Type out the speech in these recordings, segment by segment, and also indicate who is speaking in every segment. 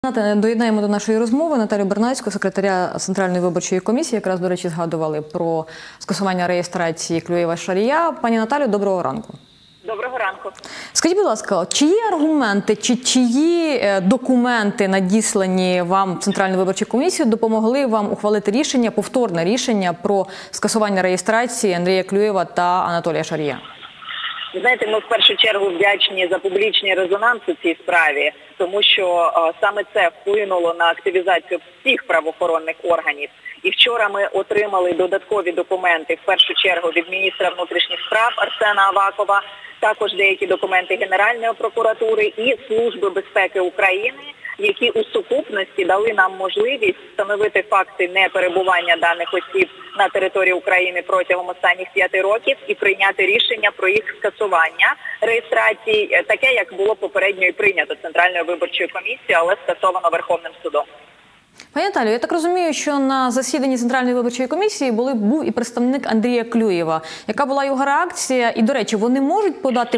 Speaker 1: Доєднаємо до нашої розмови Наталію Бернацьку, секретаря Центральної виборчої комісії. Якраз, до речі, згадували про скасування реєстрації Клюєва-Шарія. Пані Наталю, доброго ранку.
Speaker 2: Доброго ранку.
Speaker 1: Скажіть, будь ласка, чи є аргументи, чиї документи, надіслані вам в Центральну виборчу комісію, допомогли вам ухвалити рішення, повторне рішення про скасування реєстрації Андрія Клюєва та Анатолія Шарія?
Speaker 2: Знаєте, ми в першу чергу вдячні за публічний резонанс у цій справі, тому що саме це вплинуло на активізацію всіх правоохоронних органів. І вчора ми отримали додаткові документи, в першу чергу від міністра внутрішніх справ Арсена Авакова, також деякі документи Генеральної прокуратури і Служби безпеки України, які у сукупності дали нам можливість встановити факти неперебування даних осіб на території України протягом останніх 5 років і прийняти рішення про їх скасування реєстрації, таке, як було попередньо і прийнято Центральною виборчою комісією, але скасовано Верховним судом.
Speaker 1: Пані Наталю, я так розумію, що на засіданні Центральної виборчої комісії був і представник Андрія Клюєва. Яка була його реакція? І, до речі, вони можуть подати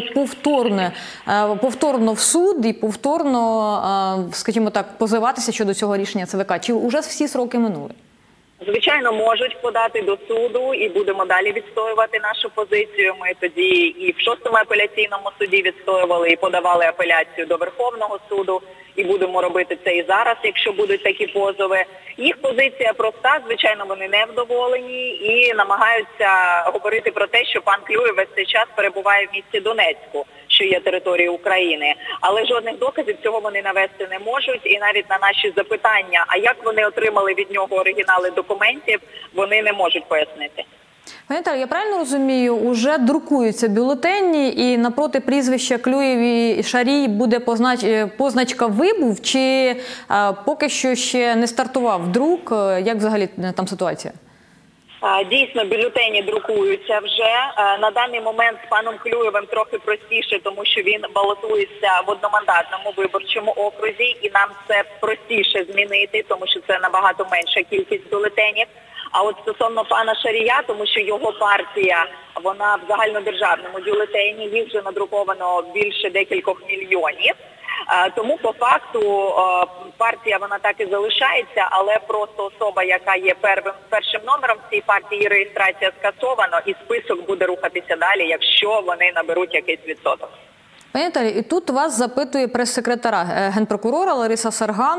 Speaker 1: повторно в суд і повторно, скажімо так, позиватися щодо цього рішення ЦВК? Чи вже всі сроки минули?
Speaker 2: Звичайно, можуть подати до суду і будемо далі відстоювати нашу позицію. Ми тоді і в 6-му апеляційному суді відстоювали і подавали апеляцію до Верховного суду. І будемо робити це і зараз, якщо будуть такі позови. Їх позиція проста, звичайно, вони невдоволені і намагаються говорити про те, що пан Клюєв весь цей час перебуває в місті Донецьку, що є територією України. Але жодних доказів цього вони навести не можуть. І навіть на наші запитання, а як вони отримали від нього оригінали документів, вони не можуть пояснити.
Speaker 1: Пані Наталі, я правильно розумію, уже друкуються бюлетені і напроти прізвища Клюєв і Шарій буде позначка «Вибув» чи поки що ще не стартував друк? Як взагалі там ситуація?
Speaker 2: Дійсно, бюлетені друкуються вже. На даний момент з паном Клюєвим трохи простіше, тому що він балотується в одномандатному виборчому окрузі і нам це простіше змінити, тому що це набагато менша кількість бюлетенів. А от стосовно пана Шарія, тому що його партія, вона в загальнодержавному бюлетені, їх вже надруковано більше декількох мільйонів. Тому по факту партія вона так і залишається, але просто особа, яка є першим номером в цій партії, реєстрація скасована і список буде рухатися далі, якщо вони наберуть якийсь відсоток.
Speaker 1: Пані Наталі, і тут вас запитує прес-секретар Генпрокурора Лариса Сарган,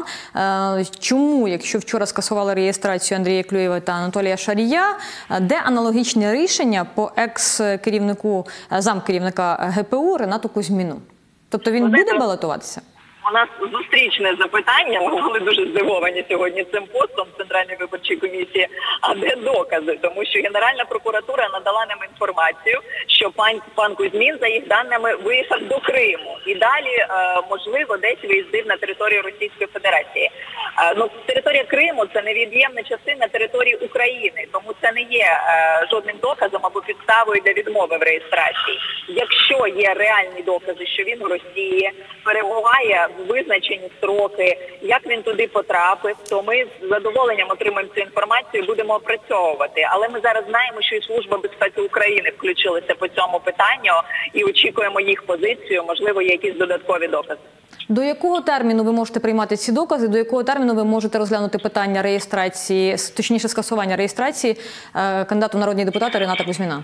Speaker 1: чому, якщо вчора скасували реєстрацію Андрія Клюєва та Анатолія Шарія, де аналогічне рішення по екс-керівнику, замкерівника ГПУ Ренату Кузьміну? Тобто він буде балотуватися?
Speaker 2: У нас зустрічне запитання, ми були дуже здивовані сьогодні цим постом Центральної виборчої комісії, а де докази? Тому що Генеральна прокуратура надала нам інформацію, що пан Кузьмін, за їх даними, виїхав до Криму і далі, можливо, десь виїздив на територію Російської Федерації. Територія Криму – це невід'ємна частина території України, тому це не є жодним доказом або підставою для відмови в реєстрації. Якщо є реальні докази, що він у Росії перебуває в визначені строки, як він туди потрапив, то ми з задоволенням отримаємо цю інформацію і будемо опрацьовувати. Але ми зараз знаємо, що і Служба безпеки України включилася по цьому питанню і очікуємо їх позицію, можливо, є якісь додаткові докази.
Speaker 1: До якого терміну ви можете приймати ці докази, до якого терміну ви можете розглянути питання реєстрації, точніше скасування реєстрації кандидату в народні депутати Рената Кузьміна?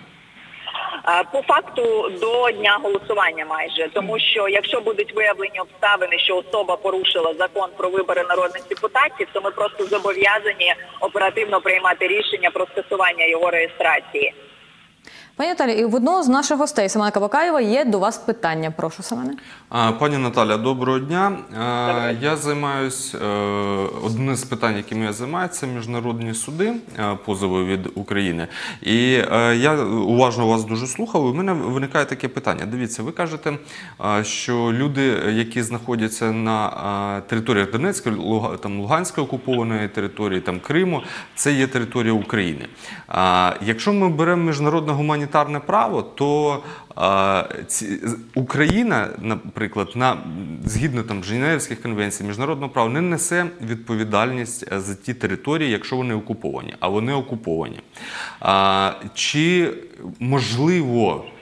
Speaker 2: По факту до дня голосування майже, тому що якщо будуть виявлені обставини, що особа порушила закон про вибори народних депутатів, то ми просто зобов'язані оперативно приймати рішення про скасування його реєстрації.
Speaker 1: Пані Наталі, і в одного з наших гостей, Семена Кабакаєва, є до вас питання. Прошу, Семене.
Speaker 3: Пані Наталя, доброго дня. Я займаюсь, одне з питань, якими я займаюся, це міжнародні суди, позови від України. І я уважно вас дуже слухав, і в мене виникає таке питання. Дивіться, ви кажете, що люди, які знаходяться на територіях Донецької, Луганської окупованої території, Криму, це є територія України. Якщо ми беремо міжнародне гуманітарне право, то Україна, наприклад, згідно Женевських конвенцій, міжнародного права, не несе відповідальність за ті території, якщо вони окуповані, а вони окуповані. Чи можливо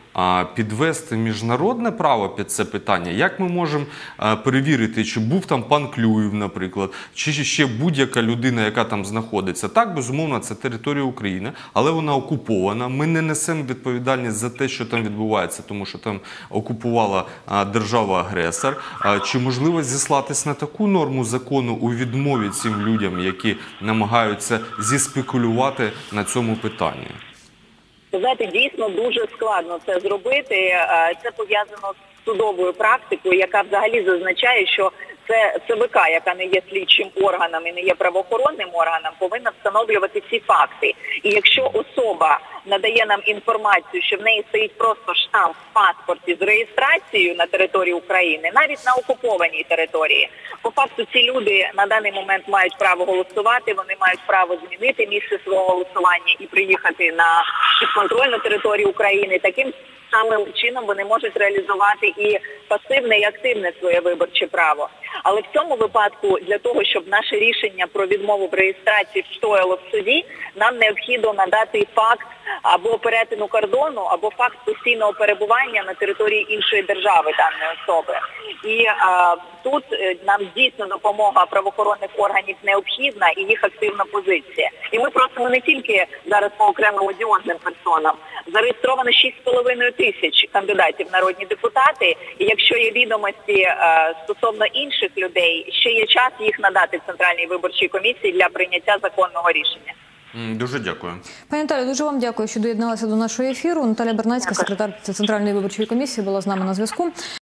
Speaker 3: підвести міжнародне право під це питання? Як ми можемо перевірити, чи був там пан Клюєв, наприклад, чи ще будь-яка людина, яка там знаходиться? Так, безумовно, це територія України, але вона окупована. Ми не несемо відповідальність за те, що там відбувається, тому що там окупувала держава-агресор. Чи можливо зіслатись на таку норму закону у відмові цим людям, які намагаються зіспекулювати на цьому питанні?
Speaker 2: Ви знаєте, дійсно дуже складно це зробити. Це пов'язано з судовою практикою, яка взагалі зазначає, що це ЦВК, яка не є слідчим органом і не є правоохоронним органом, повинна встановлювати ці факти. І якщо особа надає нам інформацію, що в неї стоїть просто штамп в паспорті з реєстрацією на території України, навіть на окупованій території, по факту ці люди на даний момент мають право голосувати, вони мають право змінити місце свого голосування і приїхати на підконтрольну територію України. Таким самим чином вони можуть реалізувати і пасивне, і активне своє виборче право. Але в цьому випадку для того, щоб наше рішення про відмову в реєстрації встояло в суді, нам необхідно надати факт або перетину кордону, або факт постійного перебування на території іншої держави даної особи. І тут нам дійсно допомога правоохоронних органів необхідна і їх активна позиція. І ми просимо не тільки зараз по окремим одіозним персонам. Зареєстровано 6,5 тисяч кандидатів в народні депутати. І якщо є відомості стосовно інших людей, ще є час їх надати Центральній виборчій комісії для прийняття законного рішення.
Speaker 3: Дуже дякую.
Speaker 1: Пані Наталю, дуже вам дякую, що доєдналися до нашого ефіру. Наталя Бернацька, секретар Центральної виборчої комісії, була з нами на зв'язку.